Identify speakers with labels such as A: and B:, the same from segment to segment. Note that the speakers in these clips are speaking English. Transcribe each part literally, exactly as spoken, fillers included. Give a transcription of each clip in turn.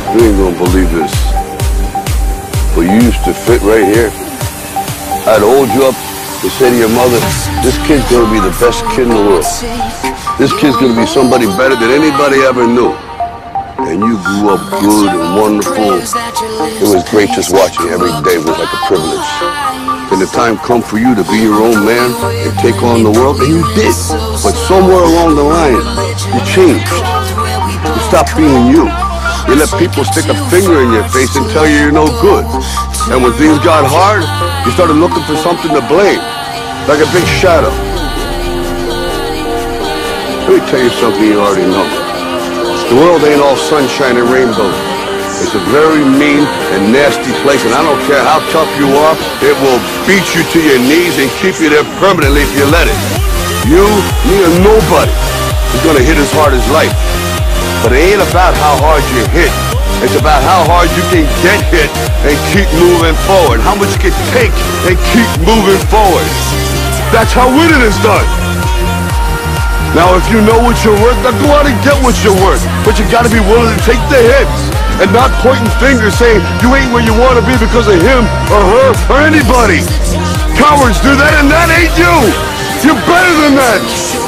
A: You ain't gonna believe this, but you used to fit right here. I'd hold you up and say to your mother, this kid's gonna be the best kid in the world. This kid's gonna be somebody better than anybody ever knew. And you grew up good and wonderful. It was great just watching you every day. It was like a privilege. Then the time come for you to be your own man and take on the world, and you did. But somewhere along the line, you changed. You stopped being you. You let people stick a finger in your face and tell you you're no good. And when things got hard, you started looking for something to blame, like a big shadow. Let me tell you something you already know. The world ain't all sunshine and rainbows. It's a very mean and nasty place, and I don't care how tough you are, it will beat you to your knees and keep you there permanently if you let it. You, me, or nobody is gonna hit as hard as life. But it ain't about how hard you hit. It's about how hard you can get hit and keep moving forward. How much you can take and keep moving forward. That's how winning is done. Now, if you know what you're worth, then go out and get what you're worth. But you gotta be willing to take the hits and not pointing fingers saying you ain't where you wanna be because of him or her or anybody. Cowards do that, and that ain't you. You're better than that.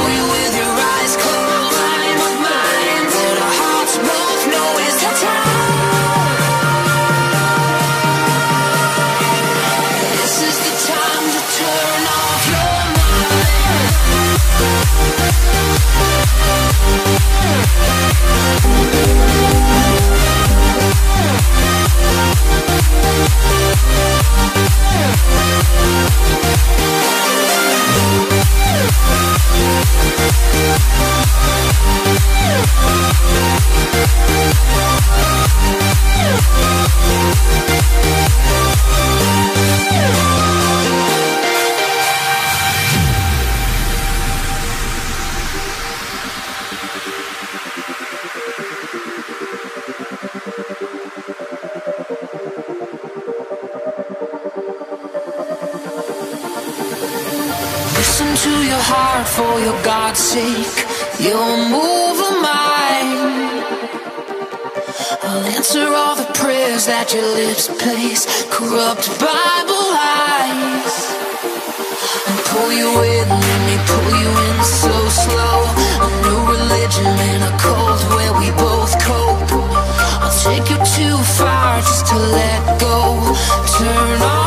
B: Listen to your heart for your God's sake. You'll move a mind. I'll answer all the prayers that your lips place. Corrupt Bible lies. I'll pull you in, let me pull you in so slow. A new religion in a cult where we both cope. I'll take you too far just to let go. Turn on